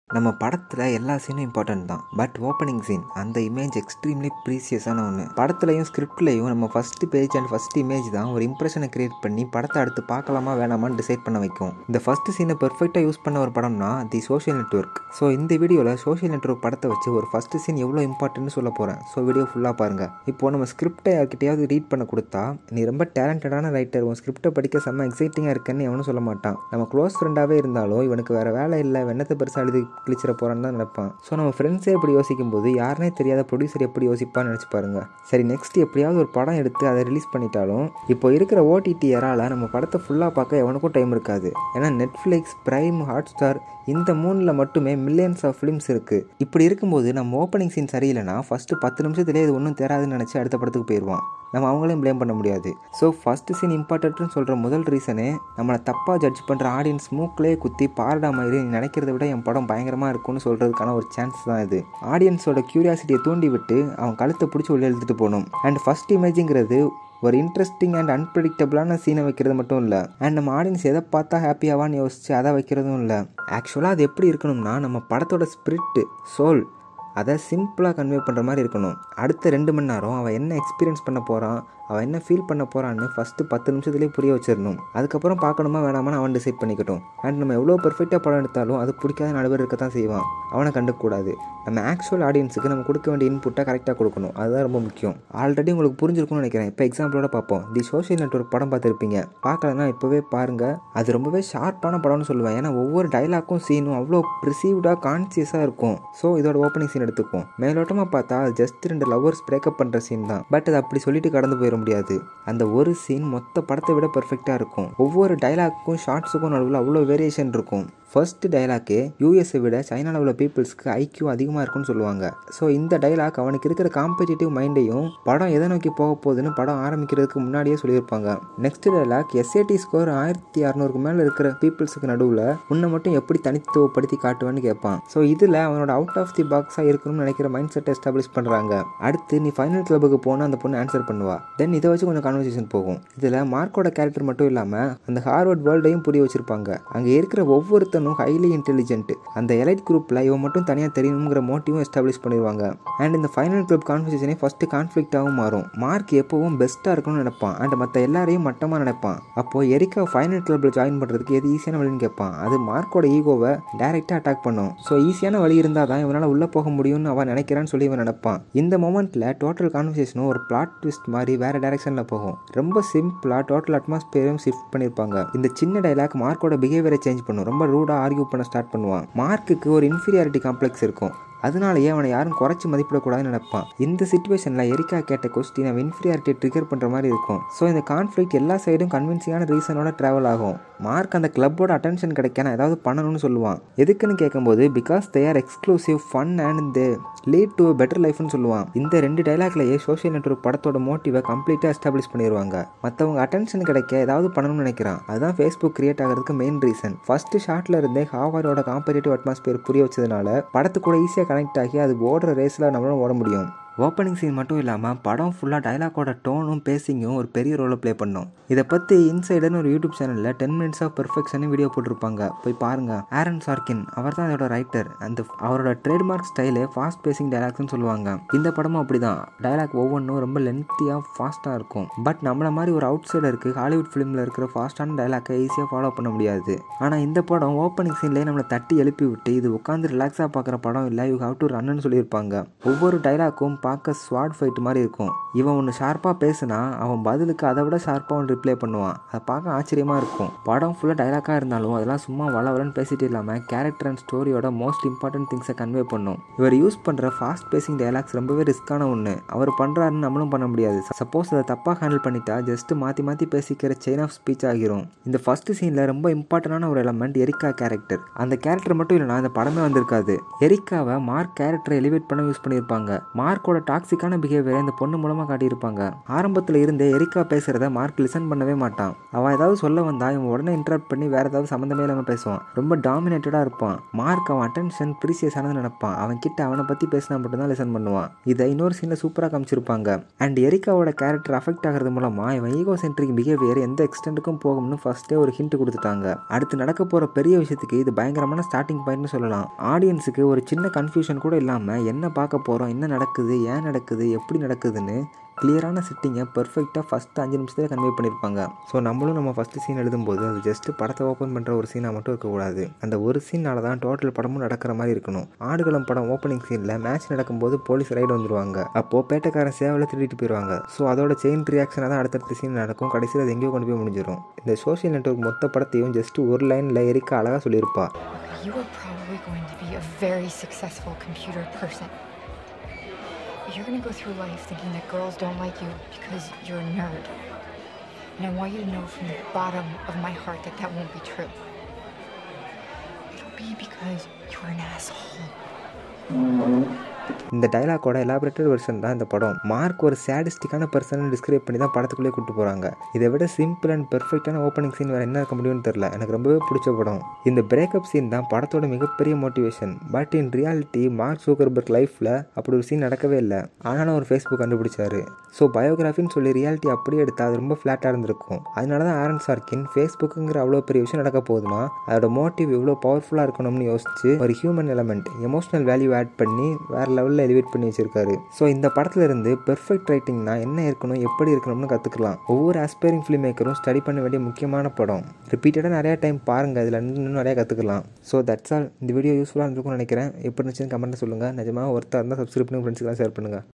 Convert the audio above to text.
நம்ம படத்தில் எல்லா சீனும் இம்பார்ட்டன்ட் தான். பட் ஓப்பனிங் சீன் அந்த இமேஜ் எக்ஸ்ட்ரீம்லி ப்ரீசியஸான ஒன்று. படத்துலையும் ஸ்கிரிப்ட்லையும் நம்ம first page and first image தான் ஒரு இம்ப்ரெஷனை கிரியேட் பண்ணி படத்தை அடுத்து பார்க்கலாமா வேணாமான்னு டிசைட் பண்ண வைக்கும். இந்த ஃபஸ்ட்டு சீனை பெர்ஃபெக்டாக யூஸ் பண்ண ஒரு படம்னா தி சோஷியல் நெட்வொர்க். ஸோ இந்த வீடியோவில் சோஷியல் நெட்வொர்க் படத்தை வச்சு ஒரு ஃபஸ்ட்டு சீன் எவ்வளோ இம்பார்ட்டன்ட்னு சொல்ல போகிறேன். ஸோ வீடியோ ஃபுல்லாக பாருங்கள். இப்போது நம்ம ஸ்கிரிப்டை யார்கிட்டையாவது ரீட் பண்ண கொடுத்தா, நீ ரொம்ப டேலண்டடான ரைட்டர், உன் ஸ்கிரிப்டை படிக்க செம்ம எக்ஸைட்டிங்காக இருக்குன்னு எவனும் சொல்ல மாட்டான். நம்ம க்ளோஸ் ஃப்ரெண்டாகவே இருந்தாலும் இவனுக்கு வேறு வேலை இல்லை, வெண்ணத்தை பெருசாக எழுதி கிழிச்சிட போகிறான்னு தான் நினைப்பான். ஸோ நம்ம ஃப்ரெண்ட்ஸே எப்படி யோசிக்கும் போது யாருனே தெரியாத ப்ரொடியூசர் எப்படி யோசிப்பான்னு நினச்சி பாருங்க. சரி, நெக்ஸ்ட் எப்படியாவது ஒரு படம் எடுத்து அதை ரிலீஸ் பண்ணிட்டாலும் இப்போ இருக்கிற ஓடிடி எரால நம்ம படத்தை ஃபுல்லாக பார்க்க எவனுக்கும் டைம் இருக்காது. ஏன்னா நெட்ஃப்ளிக்ஸ், பிரைம், ஹாட்ஸ்டார் இந்த 3ல் மட்டுமே மில்லியன்ஸ் ஆஃப் ஃபிலிம்ஸ் இருக்குது. இப்படி இருக்கும்போது நம்ம ஓப்பனிங் சீன் சரியில்லைனா ஃபஸ்ட்டு 10 நிமிஷத்துலேயே இது ஒன்றும் தெரியாதுன்னு நினச்சி அடுத்த படத்துக்கு போயிடுவான். நம்ம அவங்களையும் ப்ளேம் பண்ண முடியாது. ஸோ ஃபஸ்ட்டு சீன் இம்பார்ட்டன்ட்னு சொல்கிற முதல் ரீசனே நம்மளை தப்பாக ஜட்ஜ் பண்ணுற ஆடியன்ஸ் மூக்கிலே குத்தி பாரடா மாதிரி நீ நினைக்கிறத விட என் படம் பயங்கரமாக இருக்கும்னு சொல்கிறதுக்கான ஒரு சான்ஸ் தான் இது. ஆடியன்ஸோட க்யூரியாசிட்டியை தூண்டி விட்டு அவன் கழுத்தை பிடிச்சி உள்ளே எழுதிட்டு போகணும். அண்ட் ஃபஸ்ட் இமேஜுங்கிறது ஒரு இன்ட்ரெஸ்டிங் அண்ட் அன்பிரடிக்டபிளான சீனை வைக்கிறது மட்டும் இல்லை, அண்ட் நம்ம ஆடியன்ஸ் எதை பார்த்தா ஹாப்பியாவான்னு யோசிச்சு அதை வைக்கிறதும் இல்லை. ஆக்சுவலாக அது எப்படி இருக்கணும்னா நம்ம படத்தோட ஸ்பிரிட்டு, சோல் அதை சிம்பிளாக கன்வே பண்ணுற மாதிரி இருக்கணும். அடுத்த 2 மணி நேரம் அவன் என்ன எக்ஸ்பீரியன்ஸ் பண்ண போகிறான், அவன் என்ன ஃபீல் பண்ண போகிறான்னு ஃபஸ்ட்டு 10 நிமிஷத்துலேயே புரிய வச்சிடணும். அதுக்கப்புறம் பார்க்கணுமா வேணாமான்னு அவன் டிசைட் பண்ணிக்கட்டும். அண்ட் நம்ம எவ்வளோ பெர்ஃபெக்டாக படம் எடுத்தாலும் அது பிடிக்காத நடுவர் இருக்க தான் செய்வான். அவனை கண்டுக்கூடாது. நம்ம ஆக்சுவல் ஆடியன்ஸுக்கு நம்ம கொடுக்க வேண்டிய இன்புட்டை கரெக்டாக கொடுக்கணும். அதுதான் ரொம்ப முக்கியம். ஆல்ரெடி உங்களுக்கு புரிஞ்சிருக்கும்னு நினைக்கிறேன். இப்போ எக்ஸாம்பிளோட பார்ப்போம். தி சோஷியல் நெட்வொர்க் படம் பார்த்துருப்பீங்க. பார்க்கலன்னா இப்போவே பாருங்கள். அது ரொம்பவே ஷார்ப்பான படம்னு சொல்லுவேன். ஏன்னா ஒவ்வொரு டைலாக்கும் சீனும் அவ்வளோ ப்ரிசீவ்டாக கான்சியஸாக இருக்கும். ஸோ இதோட ஓப்பனிங் சீன் எடுத்துக்கும். மேலோட்டமாக பார்த்தா அது ஜஸ்ட் 2 லவ்வர்ஸ் பிரேக்கப் பண்ணுற சீன் தான். பட் அது அப்படி சொல்லிட்டு கடந்து போயிட முடியாது. அந்த ஒரு சீன் மொத்த படத்தை விட பெர்ஃபெக்டாக இருக்கும். ஒவ்வொரு டைலாக்கும் ஷார்ட்ஸுக்கும் நடுவில் அவ்வளோ வேரியேஷன் இருக்கும். ஃபர்ஸ்ட் டைலாக்கு யூஎஸை விட சைனாவில் உள்ள பீப்புள்ஸ்க்கு ஐக்யூ அதிகமாக இருக்குன்னு சொல்லுவாங்க. ஸோ இந்த டைலாக் அவனுக்கு இருக்கிற காம்படிட்டிவ் மைண்டையும் படம் எதை நோக்கி போக போகுதுன்னு படம் ஆரம்பிக்கிறதுக்கு முன்னாடியே சொல்லியிருப்பாங்க. நெக்ஸ்ட் டைலாக் எஸ்ஏடி ஸ்கோர் 1600க்கு மேலே இருக்கிற பீப்புள்ஸுக்கு நடுவில் உன்னை மட்டும் எப்படி தனித்துவப்படுத்தி காட்டுவேன்னு கேட்பான். ஸோ இதில் அவனோட அவுட் ஆஃப் தி பாக்ஸாக இருக்கணும்னு நினைக்கிற மைண்ட் செட்டை எஸ்டாப்ளிஷ் பண்ணுறாங்க. அடுத்து நீ ஃபைனல் கிளப்புக்கு போனால் அந்த பொண்ணு ஆன்சர் பண்ணுவா. தென் இதை வச்சு கொஞ்சம் கான்வர்சேஷன் போகும். இதில் மார்க்கோட கேரக்டர் மட்டும் இல்லாமல் அந்த ஹார்வர்ட் வேர்ல்டையும் புரிய வச்சிருப்பாங்க. அங்கே இருக்கிற ஒவ்வொருத்தனும் ஹைலி இன்டெலிஜென்ட். அந்த எலைட் குரூப்பில் இவன் மட்டும் தனியாக தெரியணுங்கிற மோட்டிவும் எஸ்டாப்ளிஷ் பண்ணிடுவாங்க. அண்ட் இந்த ஃபைனல் கிளப் கான்வர்சேஷனே ஃபஸ்ட்டு கான்ஃப்ளிக்டாகவும் மாறும். மார்க் எப்பவும் பெஸ்ட்டாக இருக்கணும்னு நினைப்பான் அண்ட் மற்ற எல்லாரையும் மட்டமாக நினைப்பான். அப்போது எரிக்கா ஃபைனல் கிளப்பில் ஜாயின் பண்ணுறதுக்கு எது ஈஸியான வழின்னு கேட்பான். அது மார்க்கோட ஈகோவை டைரெக்டாக அட்டாக் பண்ணும். ஸோ ஈஸியான வழி இருந்தால் தான் இவனால் உள்ளே போக முடியும்னு அவன் நினைக்கிறான்னு சொல்லி இவன் நினைப்பான். இந்த மொமெண்ட்டில் டோட்டல் கான்வர்சேஷனும் ஒரு பிளாட் ட்விஸ்ட் மாதிரி வேறு டைரக்ஷனில் போகும். ரொம்ப சிம்பிளாக டோட்டல் அட்மாஸ்பியரையும் ஷிஃப்ட் பண்ணியிருப்பாங்க. இந்த சின்ன டைலாக் மார்க்கோட பிஹேவியரை சேஞ்ச் பண்ணும். ரொம்ப ரூடாக ஆர்கியூ பண்ண ஸ்டார்ட் பண்ணுவான். மார்க்குக்கு ஒரு இன்ஃபீரியாரிட்டி காம்ப்ளெக்ஸ் இருக்கும். அதனாலேயே அவனை யாரும் குறைச்சி மதிப்பிடக்கூடாதுன்னு நினைப்பான். இந்த சிச்சுவேஷனில் எரிக்கா கேட்ட கொஸ்டின் அவன் இன்ஃபீரியாரிட்டி ட்ரிகர் பண்ணுற மாதிரி இருக்கும். ஸோ இந்த கான்ஃப்ளிக்ட் எல்லா சைடும் கன்வின்சிங்கான ரீசனோட ட்ராவல் ஆகும். மார்க் அந்த கிளப்போட அட்டென்ஷன் கிடைக்க நான் ஏதாவது பண்ணணும்னு சொல்லுவான். எதுக்குன்னு கேட்கும்போது because they are exclusive, fun and they lead to better லைஃப்னு சொல்லுவான். இந்த 2 டைலாக்லேயே சோஷியல் நெட்வொர்க் படத்தோட மோட்டிவை கம்ப்ளீட்டாக எஸ்டாப்ளிஷ் பண்ணிடுவாங்க. மற்றவங்க அட்டென்ஷன் கிடைக்க ஏதாவது பண்ணணும்னு நினைக்கிறான். அதுதான் ஃபேஸ்புக் கிரியேட் ஆகிறதுக்கு மெயின் ரீசன். ஃபர்ஸ்ட் ஷார்ட்ல இருந்தே ஹார்வர்டோட காம்படிட்டிவ் அட்மாஸ்பியர் புரிய வச்சதுனால படத்து கூட ஈஸியாக கனெக்ட் ஆகி அது ஓடுற ரேஸில் நம்மளும் ஓட முடியும். ஓப்பனிங் சீன் மட்டும் இல்லாமல் படம் ஃபுல்லாக டைலாக்கோட டோனும் பேசிங்கும் ஒரு பெரிய ரோலை ப்ளே பண்ணும். இதை பற்றி இன்சைடர்னு ஒரு யூடியூப் சேனலில் 10 minutes ஆஃப் பெர்ஃபெக்ஷன் வீடியோ போட்டிருப்பாங்க. போய் பாருங்கள். ஆரன் சார்கின் அவர் தான் அதோட ரைட்டர். அவரோட ட்ரேட்மார்க் ஸ்டைலே ஃபாஸ்ட் பேசிங் டைலாக்ஸ்னு சொல்லுவாங்க. இந்த படமும் அப்படி தான். டைலாக் ஒவ்வொன்றும் ரொம்ப லென்த்தியாக ஃபாஸ்ட்டாக இருக்கும். பட் நம்மள மாதிரி ஒரு அவுட் சைடருக்கு ஹாலிவுட் ஃபிலிமில் இருக்கிற ஃபாஸ்ட்டான டைலாக்கை ஈஸியாக ஃபாலோ பண்ண முடியாது. ஆனால் இந்த படம் ஓப்பனிங் சீன்லேயே நம்மளை தட்டி எழுப்பி விட்டு இது உட்காந்து ரிலாக்ஸாக பார்க்குற படம் இல்லை, யூ ஹவ் டு ரன்னு சொல்லியிருப்பாங்க. ஒவ்வொரு டைலாக்கும் பார்க்க ஸ்வாட் ஃபைட் மாதிரி இருக்கும். இவன் ஒன்று ஷார்ப்பாக பேசுனா அவன் பதிலுக்கு அதை விட ஷார்ப்பாக ஒன்று ரிப்ளை பண்ணுவான். அதை பார்க்க ஆச்சரியமாக இருக்கும். படம் ஃபுல்லாக டைலாக்காக இருந்தாலும் அதெல்லாம் சும்மா வளவலன்னு பேசிட்டு இல்லாமல் கேரக்டர் அண்ட் ஸ்டோரியோட மோஸ்ட் இம்பார்ட்டன்ட் திங்ஸை கன்வே பண்ணும். இவர் யூஸ் பண்ணுற ஃபாஸ்ட் பேசிங் டைலாக்ஸ் ரொம்பவே ரிஸ்க்கான ஒன்று. அவர் பண்ணுறாருன்னு நம்மளும் பண்ண முடியாது. சப்போஸ் அதை தப்பாக ஹேண்டில் பண்ணிட்டா ஜஸ்ட் மாற்றி பேசிக்கிற செயின் ஆஃப் ஸ்பீச் ஆகிரும். இந்த ஃபர்ஸ்ட் சீனில் ரொம்ப இம்பார்ட்டண்டான ஒரு எலமெண்ட் எரிக்கா கேரக்டர். அந்த கேரக்டர் மட்டும் இல்லைனா அந்த படமே வந்திருக்காது. எரிக்காவை மார்க் கேரக்டரை எலிவேட் பண்ண யூஸ் பண்ணியிருப்பாங்க. மார்க்கோட மார்க்கோட டாக்ஸிக்கான பிஹேவியரை இந்த பொண்ணு மூலமாக காட்டியிருப்பாங்க. ஆரம்பத்தில் இருந்தே எரிக்கா பேசுகிறத மார்க் லிசன் பண்ணவே மாட்டான். அவன் ஏதாவது சொல்ல வந்தா இவன் உடனே இன்டரப்ட் பண்ணி வேற ஏதாவது சம்மந்தமே இல்லாமல் பேசுவான். ரொம்ப டாமினேட்டடாக இருப்பான். மார்க் அவன் அட்டென்ஷன் ப்ரீசியஸானது நினைப்பான். அவன் கிட்ட அவனை பற்றி பேசினா மட்டும்தான் லிசன் பண்ணுவான். இதை இன்னொரு சீனில் சூப்பராக காமிச்சிருப்பாங்க. அண்ட் எரிக்காவோட கேரக்டர் அஃபெக்ட் ஆகிறது மூலமாக இவன் ஈகோ சென்ட்ரிக் பிஹேவியர் எந்த எக்ஸ்டென்ட்டுக்கும் போகும்னு ஃபர்ஸ்டே ஒரு ஹிண்ட் கொடுத்துட்டாங்க. அடுத்து நடக்க போகிற பெரிய விஷயத்துக்கு இது பயங்கரமான ஸ்டார்டிங் பாயிண்ட்னு சொல்லலாம். ஆடியன்ஸுக்கு ஒரு சின்ன கன்ஃபியூஷன் கூட இல்லாமல் என்ன பார்க்க போகிறோம், என்ன நடக்குது, ஏன் நடக்குது, எப்படி நடக்குதுன்னு கிளியரான செட்டிங்கை பர்ஃபெக்டாக ஃபஸ்ட்டு 5 நிமிஷத்தில் கன்வே பண்ணியிருப்பாங்க. ஸோ நம்மளும் நம்ம ஃபஸ்ட்டு சீன் எழுதும்போது அது ஜஸ்ட்டு படத்தை ஓப்பன் பண்ணுற ஒரு சீனாக மட்டும் இருக்கக்கூடாது. அந்த ஒரு சீனால் தான் டோட்டல் படமும் நடக்கிற மாதிரி இருக்கணும். ஆடுகளம் படம் ஓப்பனிங் சீனில் மேட்ச் நடக்கும்போது போலீஸ் ரைடு வந்துடுவாங்க. அப்போது பேட்டைக்காரன் சேவலை திருடிட்டு போயிடுவாங்க. ஸோ அதோட செயின் ரியாக்ஷனாக தான் அடுத்தடுத்த சீன் நடக்கும். கடைசியில் அது எங்கேயோ கொண்டு போய் முடிஞ்சிடும். இந்த சோஷியல் நெட்வொர்க் மொத்த படத்தையும் ஜஸ்ட் ஒரு லைனில் எரிக்கா அழகாக சொல்லியிருப்பா. You are probably going to be a very successful computer person. You're going to go through life thinking that girls don't like you because you're a nerd. And I want you to know from the bottom of my heart that that won't be true. It'll be because you're an asshole. இந்த டைலாக்கோட elaborated version தான் இந்த படம். Mark ஒரு சேடிஸ்டிக்கான person describe பண்ணி தான் படத்துக்குள்ளே கூட்டு போகிறாங்க. இதை விட சிம்பிள் அண்ட் பெர்ஃபெக்டான ஓப்பனிங் சீன் வேறு என்ன இருக்க முடியும்னு தெரில. எனக்கு ரொம்பவே பிடிச்ச படம். இந்த பிரேக்கப் சீன் தான் படத்தோட மிகப்பெரிய motivation. But in reality Mark Zuckerberg லைஃப்பில் அப்படி ஒரு சீன் நடக்கவே இல்லை. ஆனாலும் அவர் ஃபேஸ்புக் கண்டுபிடிச்சாரு. ஸோ பயோகிராஃபின்னு சொல்லி ரியாலிட்டி அப்படியே எடுத்தால் அது ரொம்ப ஃப்ளாட்டாக இருந்திருக்கும். அதனால தான் ஆரன் சார்கின் ஃபேஸ்புக்குங்கிற அவ்வளோ பெரிய விஷயம் நடக்க போகுதுன்னா அதோட மோட்டிவ் இவ்வளோ பவர்ஃபுல்லாக இருக்கணும்னு யோசிச்சு ஒரு human element, emotional value add பண்ணி வேறு லெவலில் எலிவேட் பண்ணி வச்சிருக்காரு. ஸோ இந்த படத்துல இருந்து பெர்ஃபெக்ட் ரைட்டிங்னா என்ன இருக்கணும், எப்படி இருக்கணும்னு கற்றுக்கலாம். ஒவ்வொரு ஆஸ்பைரிங் ஃபிலிம் மேக்கரும் ஸ்டடி பண்ண வேண்டிய முக்கியமான படம். ரிப்பீட்டடாக நிறையா டைம் பாருங்கள். இதில் இன்னும் நிறையா கற்றுக்கலாம். So that's all. இந்த வீடியோ யூஸ்ஃபுல்லாக இருந்திருக்கும்னு நினைக்கிறேன். எப்படி இருந்துச்சுன்னு கமெண்ட்டில் சொல்லுங்கள். நிஜமாக ஒருத்தர் இருந்தால் சப்ஸ்கிரைப் பண்ணி ஃப்ரெண்ட்ஸ்க்கெலாம் ஷேர் பண்ணுங்கள்.